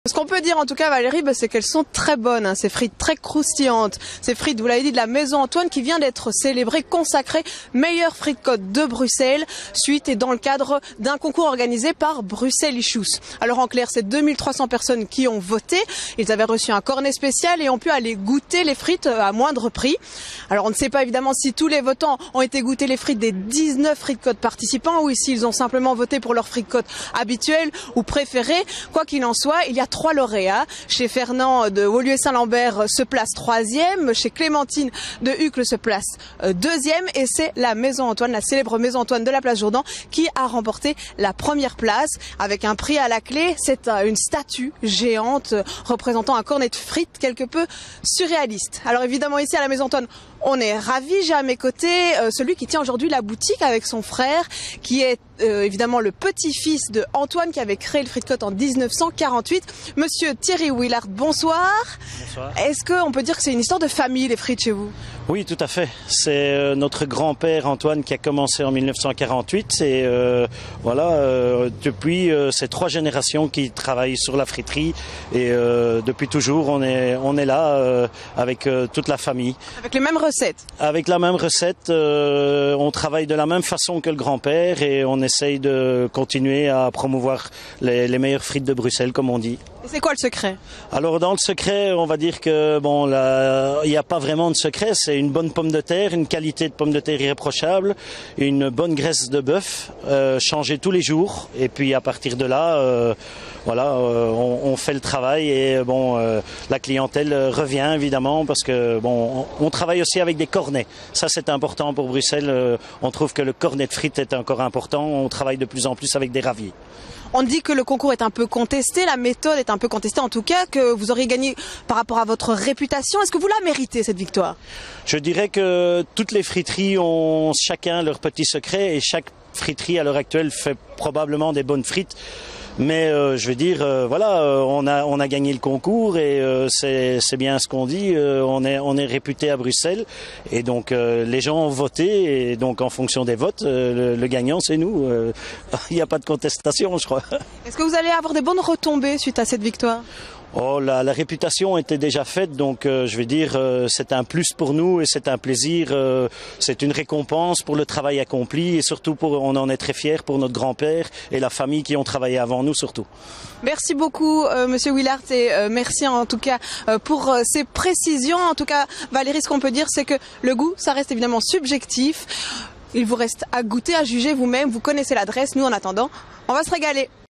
Ce qu'on peut dire en tout cas Valérie, c'est qu'elles sont très bonnes, hein, ces frites très croustillantes. Ces frites, vous l'avez dit, de la Maison Antoine qui vient d'être célébrée, consacrée meilleure frite côte de Bruxelles, suite et dans le cadre d'un concours organisé par Bruxelles Issues. Alors en clair, c'est 2300 personnes qui ont voté. Ils avaient reçu un cornet spécial et ont pu aller goûter les frites à moindre prix. Alors on ne sait pas évidemment si tous les votants ont été goûter les frites des 19 frites côte participants ou s'ils ont simplement voté pour leur frite côte habituelle ou préférée. Quoi qu'il en soit, il y a 3 lauréats. Chez Fernand de Woluwe-Saint-Lambert se place 3e, chez Clémentine de Uccle se place 2e et c'est la Maison Antoine, la célèbre Maison Antoine de la place Jourdan qui a remporté la première place avec un prix à la clé. C'est une statue géante représentant un cornet de frites quelque peu surréaliste. Alors évidemment ici à la Maison Antoine, on est ravis. J'ai à mes côtés celui qui tient aujourd'hui la boutique avec son frère, qui est évidemment le petit-fils de Antoine qui avait créé le frite côte en 1948. Monsieur Thierry Willard, bonsoir. Bonsoir. Est-ce qu'on peut dire que c'est une histoire de famille, les frites chez vous? Oui, tout à fait. C'est notre grand-père Antoine qui a commencé en 1948 et depuis c'est 3 générations qui travaillent sur la friterie et depuis toujours on est là avec toute la famille. Avec les mêmes recettes? Avec la même recette, on travaille de la même façon que le grand-père et on essaye de continuer à promouvoir les meilleures frites de Bruxelles, comme on dit. Et c'est quoi le secret? Alors dans le secret, on va dire que il n'y a pas vraiment de secret. C'est une bonne pomme de terre, une qualité de pomme de terre irréprochable, une bonne graisse de bœuf, changée tous les jours. Et puis à partir de là, on fait le travail et la clientèle revient évidemment parce que on travaille aussi avec des cornets. Ça c'est important pour Bruxelles. On trouve que le cornet de frites est encore important. On travaille de plus en plus avec des raviers. On dit que le concours est un peu contesté, la méthode est un peu contestée, en tout cas que vous auriez gagné par rapport à votre réputation. Est-ce que vous la méritez, cette victoire? Je dirais que toutes les friteries ont chacun leur petit secret et chaque friterie à l'heure actuelle fait probablement des bonnes frites. Mais on a gagné le concours et c'est bien ce qu'on dit. On est réputé à Bruxelles et donc les gens ont voté et donc en fonction des votes, le gagnant c'est nous. Il n'y a pas de contestation, je crois. Est-ce que vous allez avoir des bonnes retombées suite à cette victoire? La réputation était déjà faite, donc c'est un plus pour nous et c'est un plaisir, c'est une récompense pour le travail accompli et surtout on en est très fiers pour notre grand-père et la famille qui ont travaillé avant nous surtout. Merci beaucoup Monsieur Willard et merci en tout cas pour ces précisions. En tout cas Valérie, ce qu'on peut dire c'est que le goût ça reste évidemment subjectif. Il vous reste à goûter, à juger vous-même, vous connaissez l'adresse. Nous en attendant, on va se régaler.